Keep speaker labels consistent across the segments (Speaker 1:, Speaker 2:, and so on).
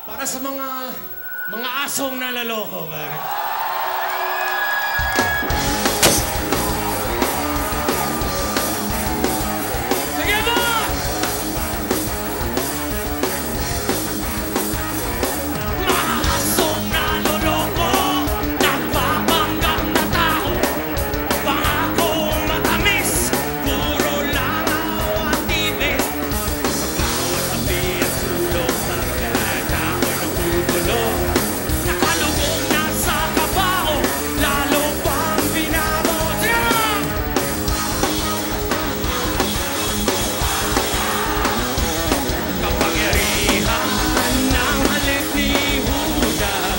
Speaker 1: Para sa mga asong nalaloko, pare. Sige mo! Mga asong naloloko, nagpapanggap na tao, pangakong matamis, puro langaw at tibis. Bawat tabi at sulok ng gana ko nagugulo, nakalugong na sa kabao, lalo pang binabot. Kapangyarihan ng halik ni Hudas,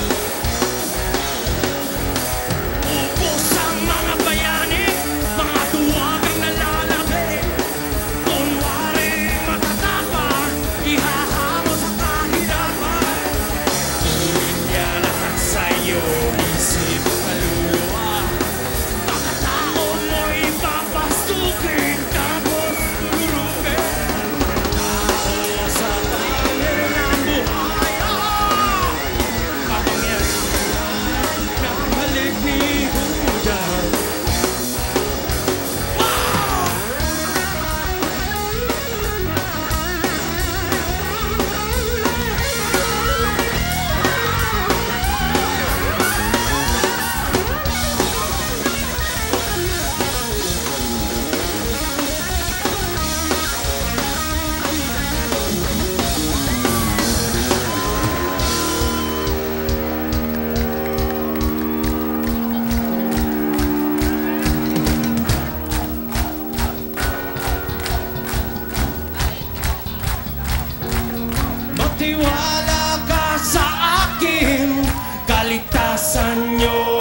Speaker 1: ubos ang mga bayani, mga tuwagang nalalabi. Kunwari matatapang, ihahango sa kahirapan. Uwin niya lahat sa'yo, isip at kaluluwa. Pagkatao mo'y papastukin, tapos lulurugin. Tao sa tayo ng buhay, kapangyarihan ng halik ni Hudas. Magtiwala ka sa akin, kaligtasan niyo